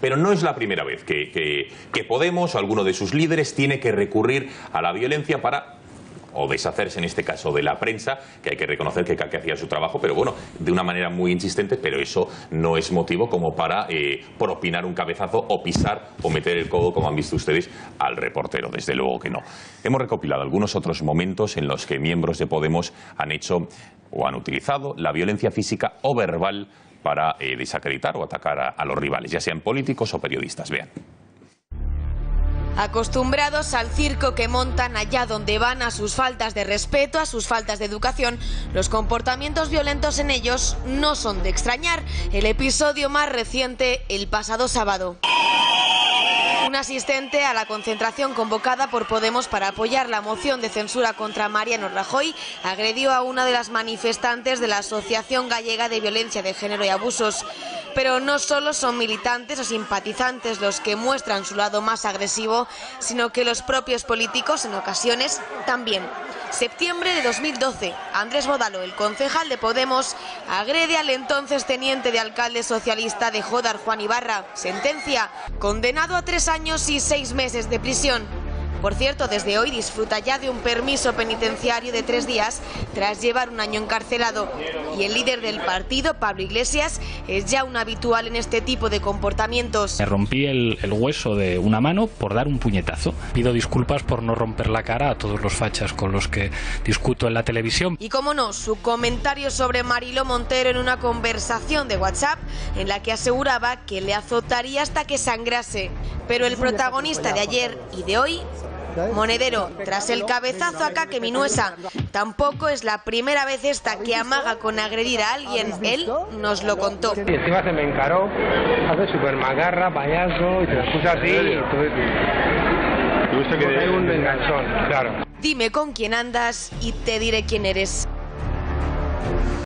Pero no es la primera vez que Podemos o alguno de sus líderes tiene que recurrir a la violencia para o deshacerse, en este caso, de la prensa, que hay que reconocer que hacía su trabajo, pero bueno, de una manera muy insistente, pero eso no es motivo como para propinar un cabezazo o pisar o meter el codo, como han visto ustedes, al reportero, desde luego que no. Hemos recopilado algunos otros momentos en los que miembros de Podemos han hecho o han utilizado la violencia física o verbal para desacreditar o atacar a los rivales, ya sean políticos o periodistas. Vean. Acostumbrados al circo que montan allá donde van, a sus faltas de respeto, a sus faltas de educación, los comportamientos violentos en ellos no son de extrañar. El episodio más reciente, el pasado sábado. Un asistente a la concentración convocada por Podemos para apoyar la moción de censura contra Mariano Rajoy agredió a una de las manifestantes de la Asociación Gallega de Violencia de Género y Abusos. Pero no solo son militantes o simpatizantes los que muestran su lado más agresivo, sino que los propios políticos en ocasiones también. Septiembre de 2012, Andrés Bodalo, el concejal de Podemos, agrede al entonces teniente de alcalde socialista de Jódar, Juan Ibarra. Sentencia: condenado a 3 años y 6 meses de prisión. Por cierto, desde hoy disfruta ya de un permiso penitenciario de 3 días tras llevar 1 año encarcelado. Y el líder del partido, Pablo Iglesias, es ya un habitual en este tipo de comportamientos. Me rompí el hueso de una mano por dar un puñetazo. Pido disculpas por no romper la cara a todos los fachas con los que discuto en la televisión. Y cómo no, su comentario sobre Mariló Montero en una conversación de WhatsApp en la que aseguraba que le azotaría hasta que sangrase. Pero el protagonista de ayer y de hoy, monedero, tras el cabezazo a Kake Minuesa. Tampoco es la primera vez esta que amaga con agredir a alguien. Él nos lo contó. Y encima se me encaró, hace súper macarra, payaso, y se las puso así, y tuviste que dar un enganchón, claro. Dime con quién andas y te diré quién eres.